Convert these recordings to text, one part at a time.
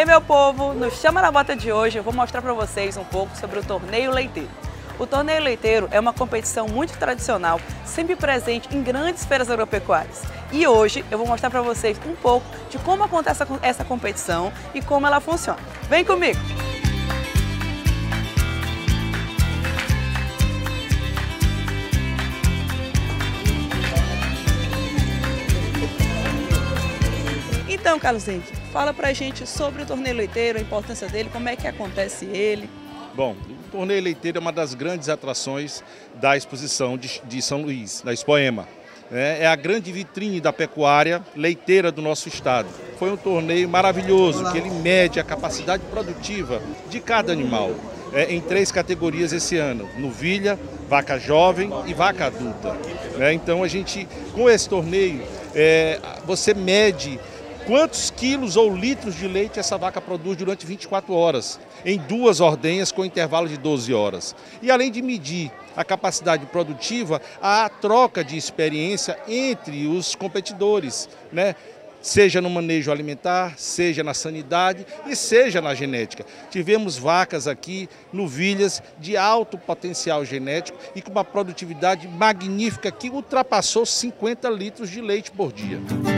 aí, meu povo, no Chama na Bota de hoje eu vou mostrar para vocês um pouco sobre o Torneio Leiteiro. O Torneio Leiteiro é uma competição muito tradicional, sempre presente em grandes feiras agropecuárias. E hoje eu vou mostrar para vocês um pouco de como acontece essa competição e como ela funciona. Vem comigo! Então, Carlos Henrique, fala pra gente sobre o Torneio Leiteiro, a importância dele, como é que acontece ele. Bom, o Torneio Leiteiro é uma das grandes atrações da exposição de São Luís, da Expoema. É a grande vitrine da pecuária leiteira do nosso estado. Foi um torneio maravilhoso, que ele mede a capacidade produtiva de cada animal. Em 3 categorias esse ano, novilha, vaca jovem e vaca adulta. Então a gente, com esse torneio, você mede quantos quilos ou litros de leite essa vaca produz durante 24 horas, em 2 ordenhas com intervalo de 12 horas. E além de medir a capacidade produtiva, há a troca de experiência entre os competidores, seja no manejo alimentar, seja na sanidade e seja na genética. Tivemos vacas aqui, novilhas, de alto potencial genético e com uma produtividade magnífica que ultrapassou 50 litros de leite por dia.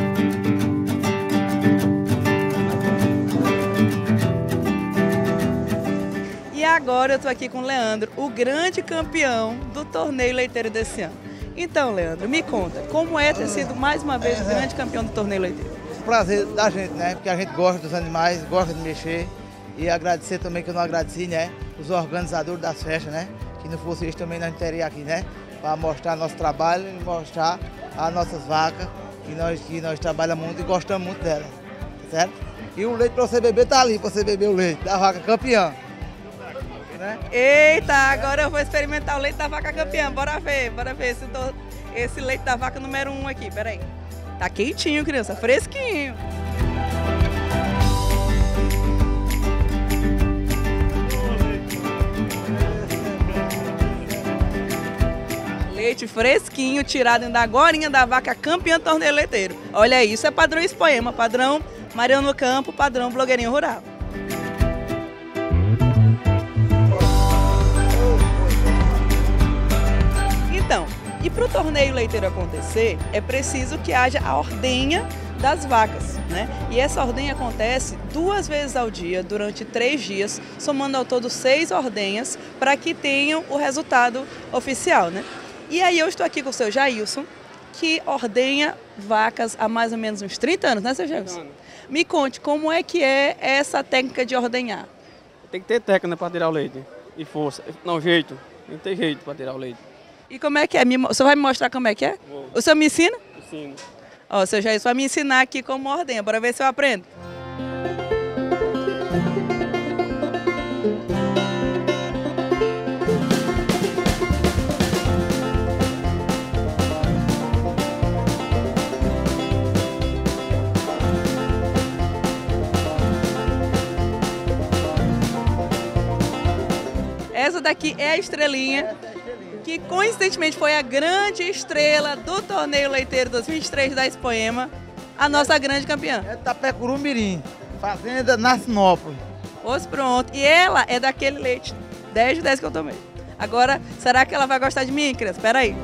E agora eu estou aqui com o Leandro, o grande campeão do Torneio Leiteiro desse ano. Então, Leandro, me conta, como é ter sido mais uma vez o grande campeão do Torneio Leiteiro? Prazer da gente, porque a gente gosta dos animais, gosta de mexer. E agradecer também, que eu não agradeci, os organizadores das festas, que não fosse eles também nós não teria aqui, para mostrar nosso trabalho e mostrar as nossas vacas, que nós trabalhamos muito e gostamos muito delas, certo? E o leite para você beber tá ali, para você beber o leite da vaca campeã. Eita, agora eu vou experimentar o leite da vaca campeã, bora ver esse leite da vaca número 1 aqui, peraí. Tá quentinho, criança, fresquinho. Leite fresquinho, tirado ainda agorinha da vaca campeã Torneio Leiteiro. Olha isso, é padrão Expoema, padrão Mariano Campo, padrão Blogueirinho Rural. Então, e para o Torneio Leiteiro acontecer, é preciso que haja a ordenha das vacas, E essa ordenha acontece 2 vezes ao dia, durante 3 dias, somando ao todo 6 ordenhas, para que tenham o resultado oficial, E aí eu estou aqui com o seu Jailson, que ordenha vacas há mais ou menos uns 30 anos, seu Jailson? Me conte, como é que é essa técnica de ordenhar? Tem que ter técnica para tirar o leite, e força, não jeito, tem que ter jeito para tirar o leite. E como é que é? O senhor vai me mostrar como é que é? Vou. O senhor me ensina? Ensino. Ó, o senhor Jailson vai me ensinar aqui como ordenha, bora ver se eu aprendo. Essa daqui é a estrelinha, que coincidentemente foi a grande estrela do Torneio Leiteiro 2023 da Expoema, a nossa grande campeã. É Tapecuru Mirim, fazenda na Sinópolis. Pois pronto, e ela é daquele leite 10 de 10 que eu tomei. Agora, será que ela vai gostar de mim, criança? Espera aí.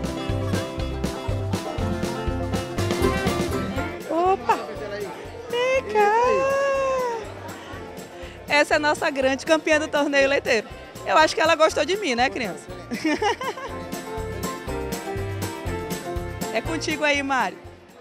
Opa! Vem cá! Essa é a nossa grande campeã do Torneio Leiteiro. Eu acho que ela gostou de mim, criança? É contigo aí, Mário.